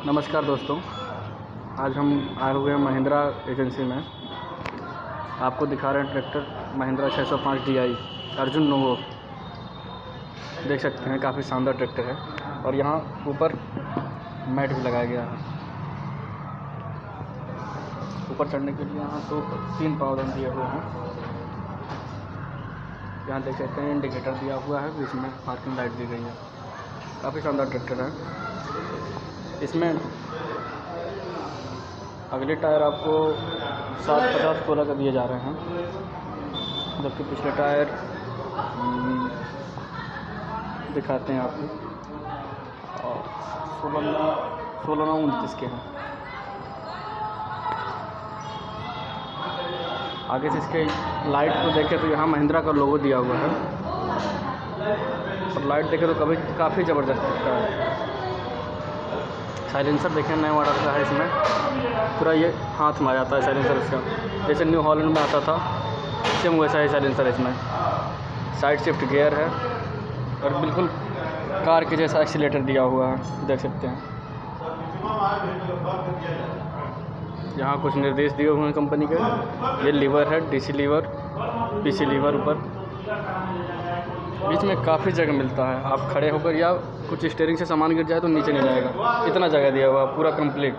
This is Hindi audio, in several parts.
नमस्कार दोस्तों, आज हम आए हुए हैं महिंद्रा एजेंसी में। आपको दिखा रहे हैं tractor Mahindra 605 DI Arjun Novo. देख सकते हैं काफ़ी शानदार ट्रैक्टर है और यहाँ ऊपर मैट भी लगाया गया है। ऊपर चढ़ने के लिए यहाँ तो 3 पावदान दिए हुए हैं। यहाँ देख सकते हैं इंडिकेटर दिया हुआ है, बीच में पार्किंग लाइट दी गई है। काफ़ी शानदार ट्रैक्टर है। इसमें अगले टायर आपको 750-16 का दिए जा रहे हैं, जबकि पिछले टायर दिखाते हैं आपको और 16-29 के हैं। आगे से इसके लाइट को देखें तो यहाँ महिंद्रा का लोगो दिया हुआ है और लाइट देखें तो काफ़ी ज़बरदस्त दिखता है। साइलेंसर देखें नए मॉडल का है, इसमें पूरा ये हाथ में आ जाता है साइलेंसर इसका, जैसे न्यू हॉलैंड में आता था सेम वैसा ही साइलेंसर है इसमें। साइड शिफ्ट गियर है और बिल्कुल कार के जैसा एक्सीलेटर दिया हुआ है, देख सकते हैं। यहाँ कुछ निर्देश दिए हुए हैं कंपनी के। ये लीवर है, DC लीवर, PC लीवर ऊपर। बीच में काफ़ी जगह मिलता है, आप खड़े होकर या कुछ स्टीयरिंग से सामान गिर जाए तो नीचे नहीं जाएगा, इतना जगह दिया हुआ पूरा कंप्लीट।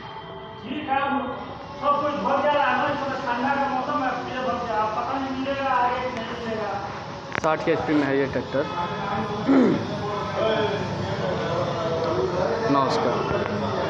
60 HP में है ये ट्रैक्टर। नमस्कार।